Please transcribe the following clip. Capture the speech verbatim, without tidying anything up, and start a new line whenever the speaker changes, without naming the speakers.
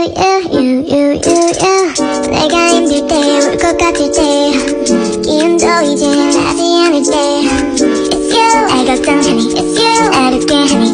you, you, you, you 내가 힘들 때, 울 것 같을 때 기운도 이젠 나지 않을 때 It's you, 날 걱정하니 It's you, 어렵게 하니